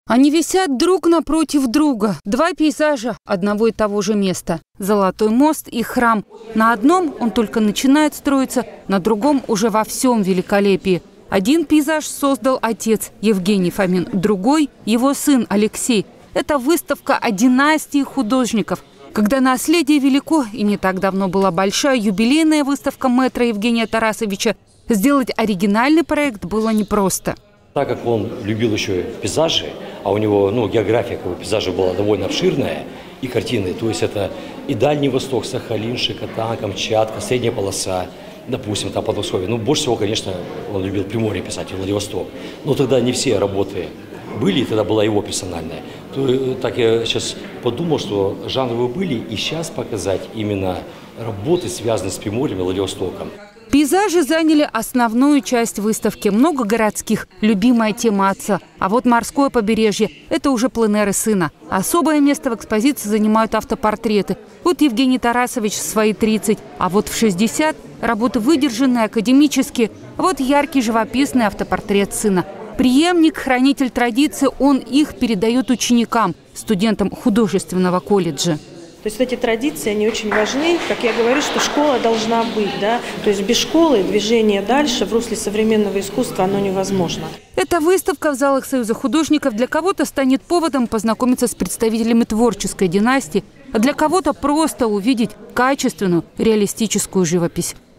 Они висят друг напротив друга. Два пейзажа одного и того же места. Золотой мост и храм. На одном он только начинает строиться, на другом уже во всем великолепии. Один пейзаж создал отец Евгений Фомин, другой – его сын Алексей. Это выставка о династии художников. Когда наследие велико, и не так давно была большая юбилейная выставка мэтра Евгения Тарасовича, сделать оригинальный проект было непросто. Так как он любил еще пейзажи, а у него география пейзажа была довольно обширная, и картины, то есть это и Дальний Восток, Сахалин, Шикотан, Камчатка, Средняя полоса, допустим, там Подмосковье. Больше всего, конечно, он любил Приморье писать, и Владивосток. Но тогда не все работы были, и тогда была его персональная. Так я сейчас подумал, что жанровые были, и сейчас показать именно работы, связанные с Приморьем и Владивостоком. Пейзажи заняли основную часть выставки. Много городских, любимая тема отца. А вот морское побережье – это уже пленэры сына. Особое место в экспозиции занимают автопортреты. Вот Евгений Тарасович в свои 30, а вот в 60 – работы выдержанные, академические. Вот яркий живописный автопортрет сына. Преемник, хранитель традиции, он их передает ученикам, студентам художественного колледжа. То есть эти традиции, они очень важны. Как я говорю, что школа должна быть, да? То есть без школы движение дальше в русле современного искусства, оно невозможно. Эта выставка в залах Союза художников для кого-то станет поводом познакомиться с представителями творческой династии, а для кого-то просто увидеть качественную, реалистическую живопись.